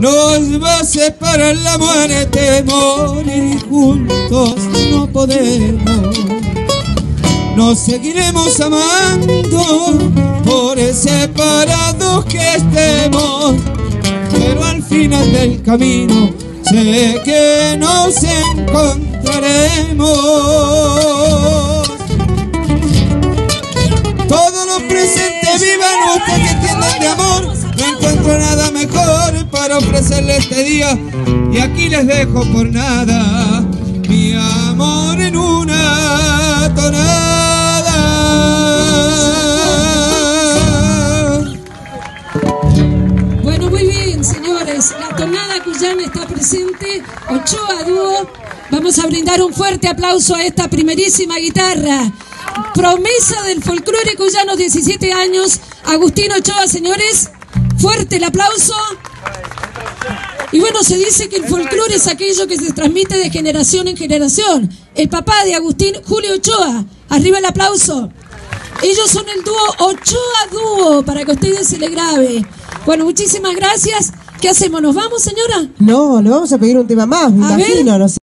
nos va a separar la muerte, morir juntos no podemos. Nos seguiremos amando, por separados que estemos, pero al final del camino sé que nos encontraremos. Todos los presentes vivan ustedes que entiendan de amor. No encuentro nada mejor para ofrecerles este día, y aquí les dejo por nada mi amor en una tonada. Bueno, muy bien, señores. La tonada cuyana está presente. Ochoa Dúo. Vamos a brindar un fuerte aplauso a esta primerísima guitarra. Promesa del folclore cuyano, 17 años. Agustín Ochoa, señores. Fuerte el aplauso. Y bueno, se dice que el folclore es aquello que se transmite de generación en generación. El papá de Agustín, Julio Ochoa. Arriba el aplauso. Ellos son el dúo Ochoa Dúo, para que a ustedes se le grabe. Bueno, muchísimas gracias. ¿Qué hacemos? ¿Nos vamos, señora? No, le vamos a pedir un tema más, me imagino, no sé.